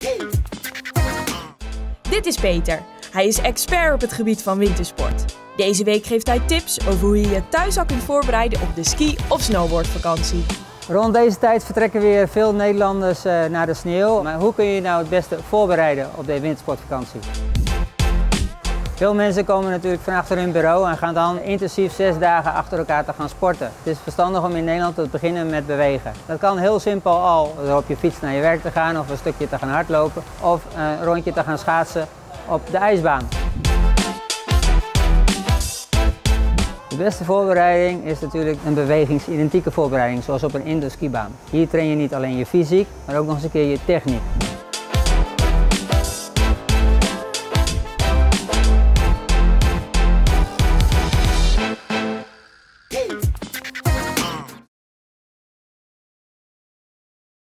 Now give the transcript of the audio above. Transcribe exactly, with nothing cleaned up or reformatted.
Dit is Peter. Hij is expert op het gebied van wintersport. Deze week geeft hij tips over hoe je je thuis al kunt voorbereiden op de ski- of snowboardvakantie. Rond deze tijd vertrekken weer veel Nederlanders naar de sneeuw. Maar hoe kun je je nou het beste voorbereiden op deze wintersportvakantie? Veel mensen komen natuurlijk van achter hun bureau en gaan dan intensief zes dagen achter elkaar te gaan sporten. Het is verstandig om in Nederland te beginnen met bewegen. Dat kan heel simpel al door op je fiets naar je werk te gaan of een stukje te gaan hardlopen of een rondje te gaan schaatsen op de ijsbaan. De beste voorbereiding is natuurlijk een bewegingsidentieke voorbereiding, zoals op een indoor skibaan. Hier train je niet alleen je fysiek, maar ook nog eens een keer je techniek.